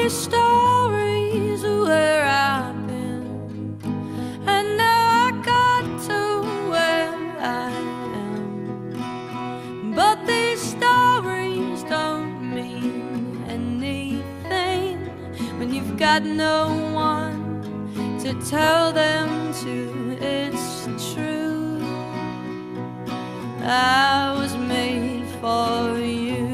me stories of where I've been, and now I got to where I am. But these stories don't mean anything when you've got no one to tell them to. It's true, I was made for you.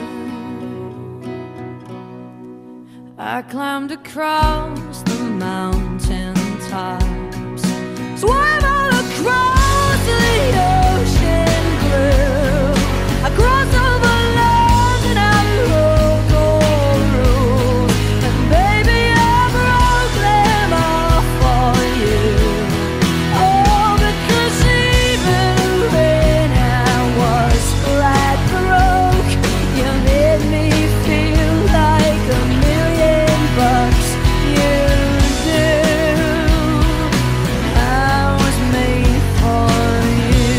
I climbed across the mountain tops, swam all across the ocean blue. I crossed over land and I broke all rules, and baby I broke them all for you. Oh, because even when I was flat broke, you made me feel like a million bucks. You do. I was made for you.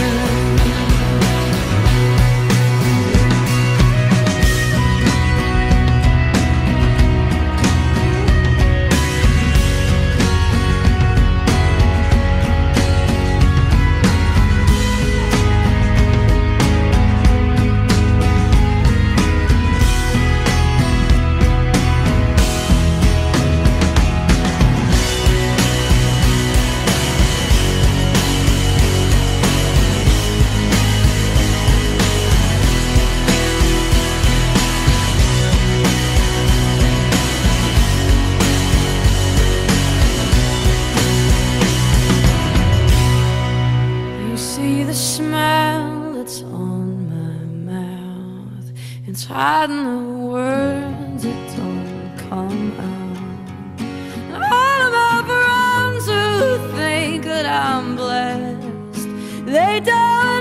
You see the smile that's on my mouth, it's hiding the words that don't come out. And all of my friends who think that I'm blessed, they don't